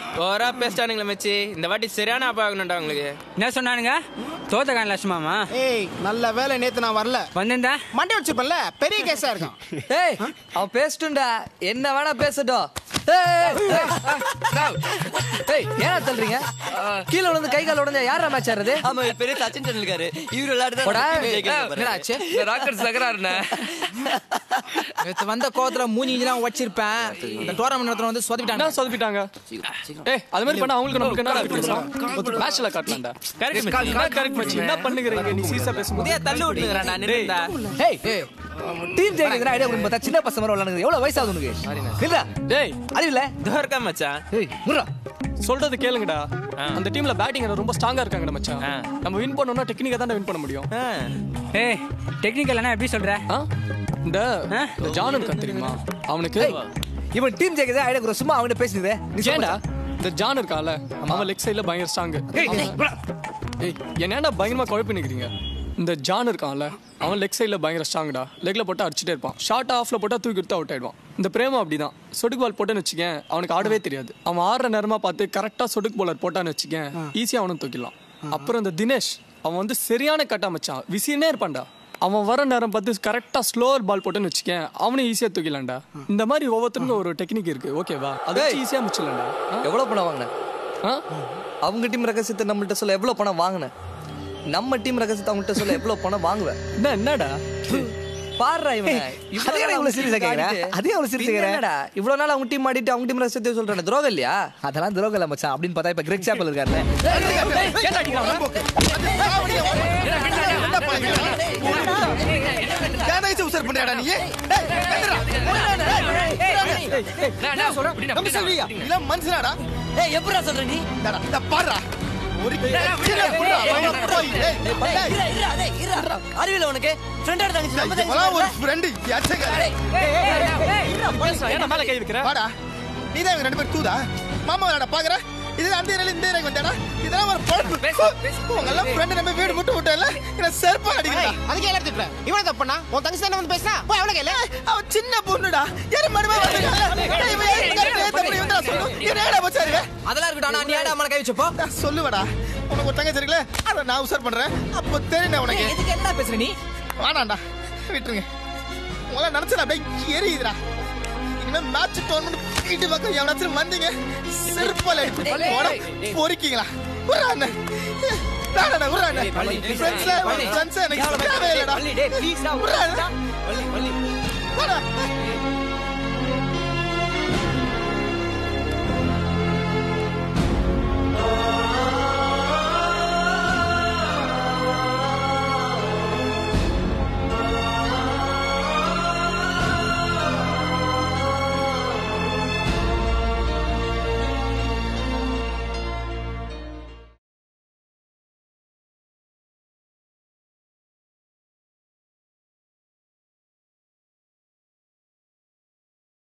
ஓரா பேசிட்டானுங்களே மச்சி. இந்த வாட்டி சரியான ஆப்பாகணும்டா உங்களுக்கு. என்ன சொன்னானுங்க? தோத்தகான் லட்சுமாமா. ஏய் நல்ல வேலை நேத்து நான் வரல. வந்தேன்டா மண்டே வச்சிருப்பேன்ல, பெரிய கேஸா இருக்கும். ஏய் அவன் பேசிட்டுண்டா, என்ன வேணா பேசட்டும். ஏன்னா சொல்றீங்க? கீழே விழுந்து கை கால் உடஞ்சா யாரா மேட்ச் ஆடுறது? ஆமா பெரிய சச்சின் டெண்டுல்கர் இவரு நேத்து வந்த கோவத்துல மூஞ்சி இஞ்சிலாம் வச்சிருப்பேன். இந்த டோர்னமெண்ட் நடத்துற வந்து சொதப்பிட்டாங்க. ஏய் அது மாதிரி பண்ணா அவங்களுக்கு நமக்கு என்ன டிஃபரன்ஸ்? மேட்ச்ல காட்டலாம்டா. கரெக்ட் மச்சி. என்ன பண்ணுகிறீங்க நீ? சீசா பேசும்போது முதிய தள்ளு விட்டுங்கடா நான் நின்றா. ஏய் டீம் ஜெயிக்கிறதுனா ஐடியா கொடுங்க. பார்த்தா சின்ன பசங்க மாதிரி விளையாடுங்க. எவ்வளவு வயசு ஆகுது உனக்கு? இல்ல டேய் அது இல்ல தோர்க்கா மச்சான். ஏய் முறா சொல்றது கேளுங்கடா. அந்த டீம்ல பேட்டிங் ரொம்ப ஸ்ட்ராங்கா இருக்காங்கடா மச்சான். நம்ம வின் பண்ணனும்னா டெக்னிக்கா தான் வின் பண்ண முடியும். ஏய் டெக்னிக்கல்னா எப்படி சொல்ற? இந்த ஜான் இருக்கான் தெரியுமா அவனுக்கு? இவன் டீம் ஜெயிக்கிறதா ஐடியா கொடுங்க. சும்மா அவன்கிட்ட பேசுறதே நீ ஏன்டா? இந்த ஜான் இருக்கான்ல அவன் லெக் சைடுல பயங்கர ஸ்ட்ராங். ஏய் என்னடா பயங்கரமா குழப்பி நிக்கிறீங்க? இந்த ஜான் இருக்கான்ல அவன் லெக் சைடில் பயங்கர ஸ்ட்ராங்கடா. லெக்ல போட்டு அடிச்சுட்டே இருப்பான். ஷார்ட் ஆஃப்ல போட்டால் தூக்கி எடுத்து அவுட் ஆயிடுவான். இந்த பிரேமா அப்படிதான். சொடுக்கு பால் போட்டேன்னு வச்சுக்கேன் அவனுக்கு ஆடவே தெரியாது. அவன் ஆடுற நேரமா பார்த்து கரெக்டாக சொடுக்கு பாலர் போட்டான்னு வச்சுக்கேன் ஈஸியாக அவனும் தூக்கிடலாம். அப்புறம் இந்த தினேஷ் அவன் வந்து சரியான கட்டா மச்சான். விசினே இருப்பான்டா. அவன் வர நேரம் பார்த்து கரெக்டாக ஸ்லோவர் பால் போட்டேன்னு வச்சுக்கேன் அவனே ஈஸியாக தூக்கிடலாம்டா. இந்த மாதிரி ஒவ்வொருத்தருக்கும் ஒரு டெக்னிக் இருக்கு. ஓகேவா? அதை ஈஸியாக முடிச்சிடலாம்டா. எவ்வளோ பணம் வாங்கினேன்? அவங்க டீம் ரகசியத்தை நம்மள்கிட்ட சொல்ல எவ்வளோ பணம் வாங்கினேன்? நம்ம டீம் ரகசியத்தை அவங்கள்ட்ட சொல்ல எவ்வளவு பணம் வாங்குவேன்? என்னடா பாடுறா இவன் இவ்வளவு சீரியஸா கேக்குறேன். அதே அவ்வளவு சீரியஸா கேக்குறேன். இவ்வளவு நாள் அவங்க டீம் ஆடிட்டு அவங்க டீம் ரகசியத்தை சொல்றேன். துரோகம் இல்லையா? அதெல்லாம் துரோகம் இல்ல மச்சான். அப்படின்னு பார்த்தா இப்ப கிரெக் சாப்பல் இருக்காருல்ல. மனுஷனாடா எப்படா சொல்ற நீ? அறிவியல உனக்கு ஃப்ரெண்டா கை வைக்கிற நீதான் ரெண்டு பேரும் தூதா மாமா பாக்குற. இது அந்த இந்த வந்தாடா. இதெல்லாம் ஒரு பொழப்பு. உங்கெல்லாம் ஃப்ரெண்ட் நம்ம வீடு முட்டு விட்டல என்ன செருப்பா அடிக்கிறா. அதுக்கு எல்லாம் திட்டுறேன். இவன தப்பனா? உன் தங்கச்சி தான வந்து பேசினா போய் அவள கேளு. அவ சின்ன பொண்ணுடா. யார மடமா வந்தா என்னடா பச்சாரு? அதெல்லாம் இருக்கடா. நீ ஏடா அம்மா கை வச்சப்போ சொல்லுவடா. உனக்கு ஒரு தங்கச்சி இருக்குல அத நான் உசார் பண்றேன். அப்ப தெரியுதா உனக்கு? எதுக்கு என்ன பேசுற நீ? வாடாடா விட்டுருங்க. உங்கள நினைச்சல அப்படியே எரியுதுடா. இனிமே மேட்ச் டோர்னமெண்ட் வீட்டு பக்கம் எவனாச்சும் வந்தீங்க செருப்பால அடிச்சு பொறிக்கீங்களா? ஒரு அண்ணன் நாடா ஒரு அண்ணன் ஃப்ரெண்ட்ஸ் எனக்கு தேவையில்லடா. ப்ளீஸ் டா ஒரு அண்ணன் வாடா.